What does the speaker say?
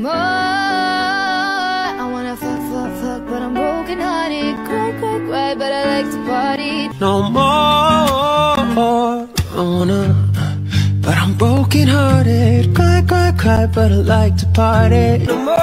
more. I wanna fuck, fuck, fuck, but I'm broken hearted. Cry, cry, cry, but I like to party. No more. I wanna, but I'm broken hearted. Cry, cry, cry, but I like to party. No more.